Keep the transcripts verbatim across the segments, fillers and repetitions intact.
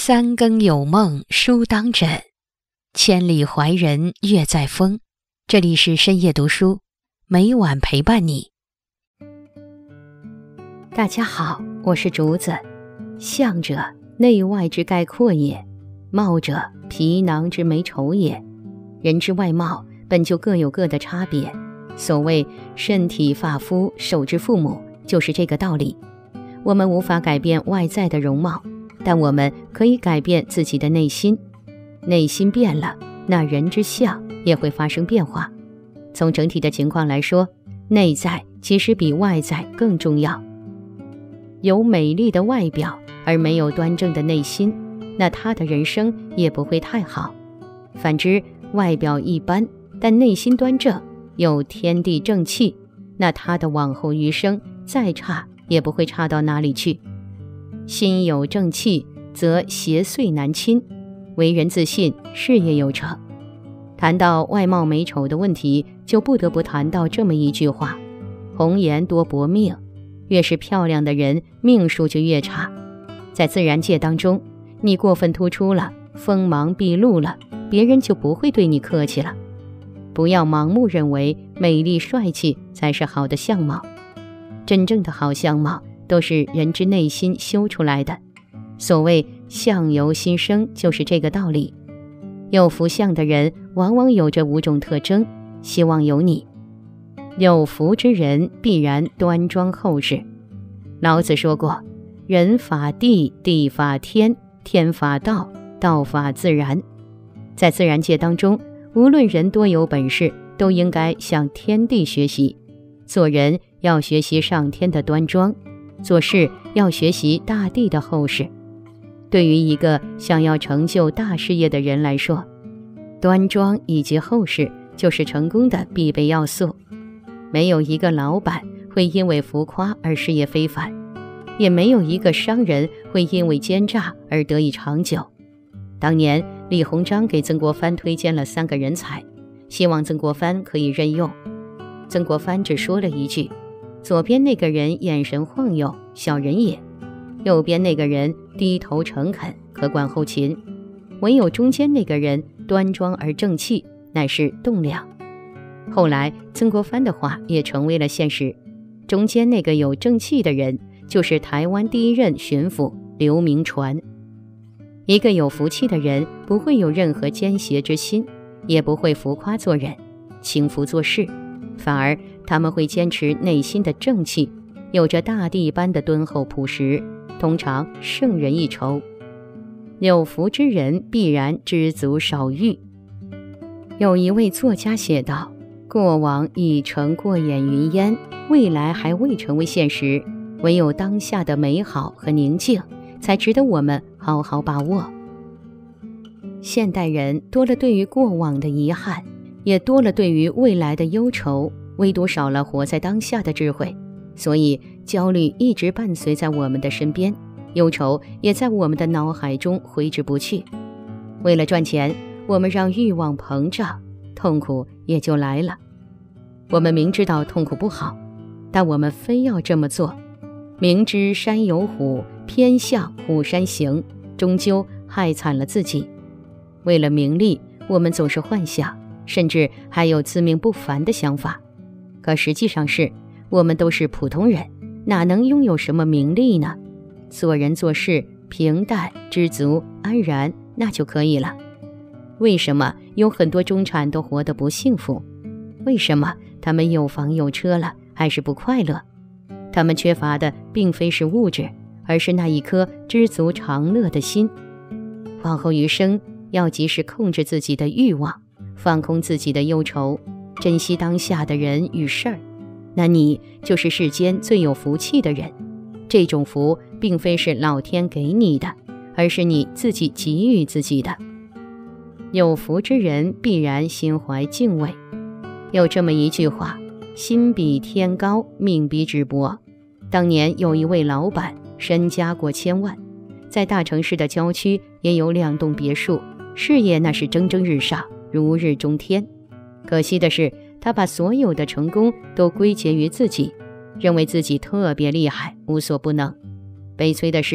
三更有梦书当枕，千里怀人月在风。这里是深夜读书，每晚陪伴你。大家好，我是竹子。象者，内外之概括也；貌者，皮囊之美丑也。人之外貌本就各有各的差别，所谓身体发肤受之父母，就是这个道理。我们无法改变外在的容貌，但我们可以改变自己的内心。内心变了，那人之相也会发生变化。从整体的情况来说，内在其实比外在更重要。有美丽的外表而没有端正的内心，那他的人生也不会太好。反之，外表一般但内心端正，有天地正气，那他的往后余生再差也不会差到哪里去。心有正气，则邪祟难侵，为人自信，事业有成。谈到外貌美丑的问题，就不得不谈到这么一句话：红颜多薄命，越是漂亮的人，命数就越差。在自然界当中，你过分突出了，锋芒毕露了，别人就不会对你客气了。不要盲目认为美丽帅气才是好的相貌，真正的好相貌都是人之内心修出来的。所谓相由心生，就是这个道理。有福相的人往往有着五种特征，希望有你。有福之人必然端庄厚实。老子说过，人法地，地法天，天法道，道法自然。在自然界当中，无论人多有本事，都应该向天地学习。做人要学习上天的端庄，做事要学习大地的厚实。对于一个想要成就大事业的人来说，端庄以及厚实就是成功的必备要素。没有一个老板会因为浮夸而事业非凡，也没有一个商人会因为奸诈而得以长久。当年李鸿章给曾国藩推荐了三个人才，希望曾国藩可以任用。曾国藩只说了一句：左边那个人眼神晃悠，小人也；右边那个人低头诚恳，可管后勤；唯有中间那个人端庄而正气，乃是栋梁。后来曾国藩的话也成为了现实，中间那个有正气的人就是台湾第一任巡抚刘铭传。一个有福气的人不会有任何奸邪之心，也不会浮夸做人，轻浮做事，反而他们会坚持内心的正气，有着大地般的敦厚朴实，通常胜人一筹。有福之人必然知足少欲。有一位作家写道，过往已成过眼云烟，未来还未成为现实，唯有当下的美好和宁静才值得我们好好把握。现代人多了对于过往的遗憾，也多了对于未来的忧愁，唯独少了活在当下的智慧，所以焦虑一直伴随在我们的身边，忧愁也在我们的脑海中挥之不去。为了赚钱，我们让欲望膨胀，痛苦也就来了。我们明知道痛苦不好，但我们非要这么做。明知山有虎，偏向虎山行，终究害惨了自己。为了名利，我们总是幻想，甚至还有自命不凡的想法。可实际上是，我们都是普通人，哪能拥有什么名利呢？做人做事平淡、知足、安然，那就可以了。为什么有很多中产都活得不幸福？为什么他们有房有车了，还是不快乐？他们缺乏的并非是物质，而是那一颗知足常乐的心。往后余生，要及时控制自己的欲望，放空自己的忧愁，珍惜当下的人与事儿，那你就是世间最有福气的人。这种福并非是老天给你的，而是你自己给予自己的。有福之人必然心怀敬畏。有这么一句话，心比天高，命比纸薄。当年有一位老板，身家过千万，在大城市的郊区也有两栋别墅，事业那是蒸蒸日上，如日中天。可惜的是，他把所有的成功都归结于自己，认为自己特别厉害，无所不能。悲催的是，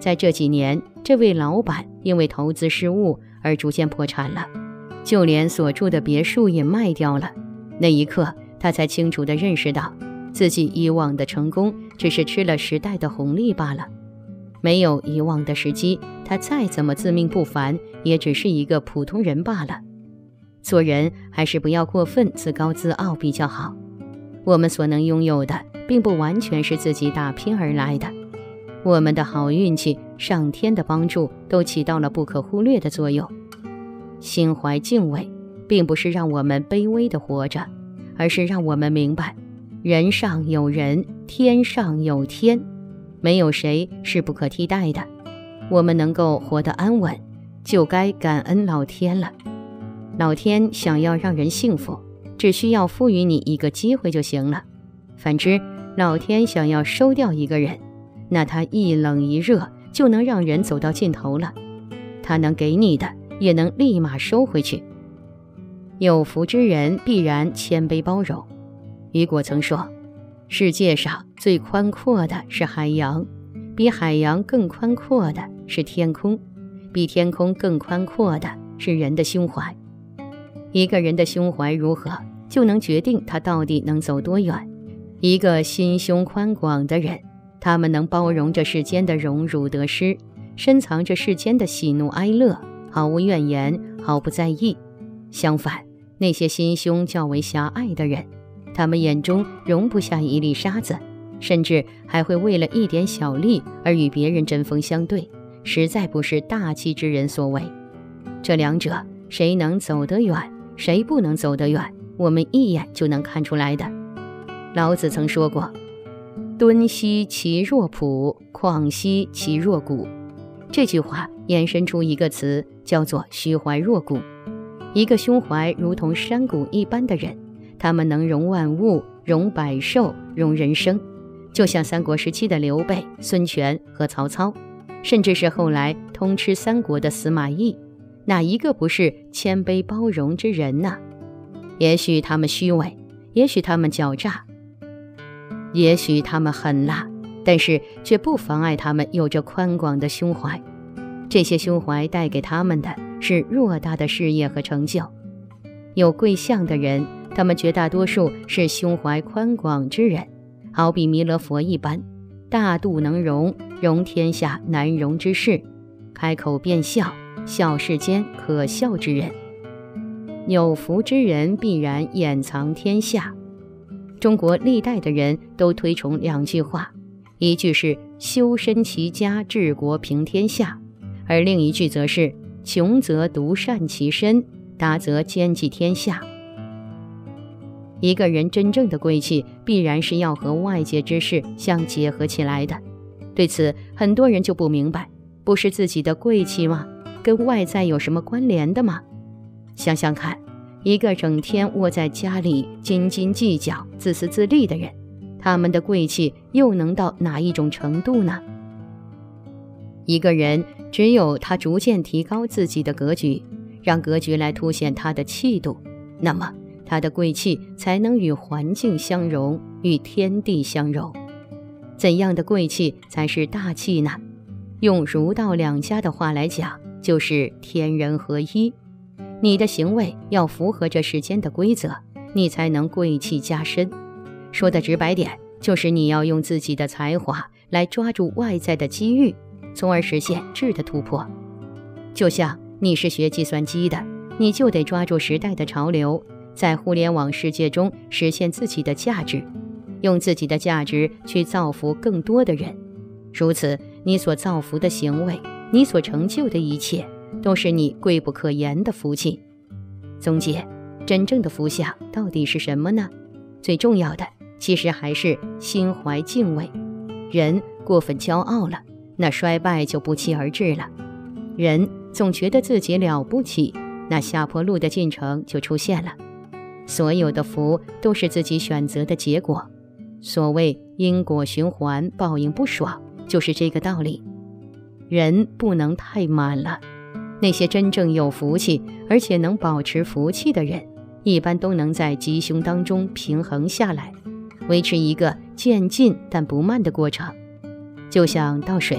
在这几年，这位老板因为投资失误而逐渐破产了，就连所住的别墅也卖掉了。那一刻，他才清楚地认识到，自己以往的成功只是吃了时代的红利罢了。没有以往的时机，他再怎么自命不凡，也只是一个普通人罢了。做人还是不要过分自高自傲比较好。我们所能拥有的，并不完全是自己打拼而来的。我们的好运气、上天的帮助，都起到了不可忽略的作用。心怀敬畏，并不是让我们卑微地活着，而是让我们明白，人上有人，天上有天，没有谁是不可替代的。我们能够活得安稳，就该感恩老天了。老天想要让人幸福，只需要赋予你一个机会就行了。反之，老天想要收掉一个人，那他一冷一热就能让人走到尽头了。他能给你的，也能立马收回去。有福之人必然谦卑包容。雨果曾说，世界上最宽阔的是海洋，比海洋更宽阔的是天空，比天空更宽阔的是人的胸怀。一个人的胸怀如何，就能决定他到底能走多远。一个心胸宽广的人，他们能包容着世间的荣辱得失，深藏着世间的喜怒哀乐，毫无怨言，毫不在意。相反，那些心胸较为狭隘的人，他们眼中容不下一粒沙子，甚至还会为了一点小利而与别人针锋相对，实在不是大气之人所为。这两者谁能走得远，谁不能走得远，我们一眼就能看出来的。老子曾说过，敦兮其若朴，旷兮其若谷。这句话延伸出一个词，叫做虚怀若谷。一个胸怀如同山谷一般的人，他们能容万物，容百兽，容人生。就像三国时期的刘备、孙权和曹操，甚至是后来通吃三国的司马懿，哪一个不是谦卑包容之人呢？也许他们虚伪，也许他们狡诈，也许他们狠辣，但是却不妨碍他们有着宽广的胸怀。这些胸怀带给他们的是偌大的事业和成就。有贵相的人，他们绝大多数是胸怀宽广之人，好比弥勒佛一般，大度能容，容天下难容之事，开口便笑，笑世间可笑之人。有福之人必然掩藏天下。中国历代的人都推崇两句话，一句是修身齐家治国平天下，而另一句则是穷则独善其身，达则兼济天下。一个人真正的贵气，必然是要和外界之事相结合起来的。对此，很多人就不明白，不是自己的贵气吗？跟外在有什么关联的吗？想想看，一个整天窝在家里斤斤计较、自私自利的人，他们的贵气又能到哪一种程度呢？一个人只有他逐渐提高自己的格局，让格局来凸显他的气度，那么他的贵气才能与环境相融，与天地相融。怎样的贵气才是大气呢？用儒道两家的话来讲，就是天人合一。你的行为要符合这世间的规则，你才能贵气加深。说的直白点，就是你要用自己的才华来抓住外在的机遇，从而实现质的突破。就像你是学计算机的，你就得抓住时代的潮流，在互联网世界中实现自己的价值，用自己的价值去造福更多的人。如此，你所造福的行为，你所成就的一切，都是你贵不可言的福气。总结，真正的福相到底是什么呢？最重要的其实还是心怀敬畏。人过分骄傲了，那衰败就不期而至了。人总觉得自己了不起，那下坡路的进程就出现了。所有的福都是自己选择的结果。所谓因果循环，报应不爽，就是这个道理。人不能太满了。那些真正有福气，而且能保持福气的人，一般都能在吉凶当中平衡下来，维持一个渐进但不慢的过程。就像倒水，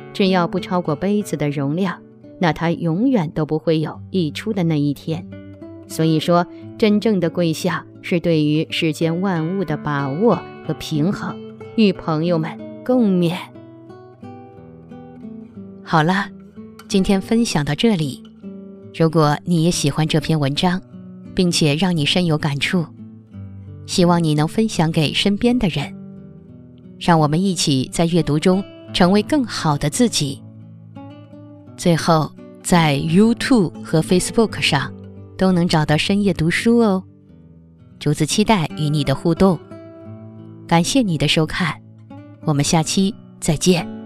只要不超过杯子的容量，那它永远都不会有溢出的那一天。所以说，真正的贵相是对于世间万物的把握和平衡，与朋友们共勉。好了，今天分享到这里。如果你也喜欢这篇文章，并且让你深有感触，希望你能分享给身边的人，让我们一起在阅读中成为更好的自己。最后，在 YouTube 和 Facebook 上都能找到深夜读书哦。竹子期待与你的互动，感谢你的收看，我们下期再见。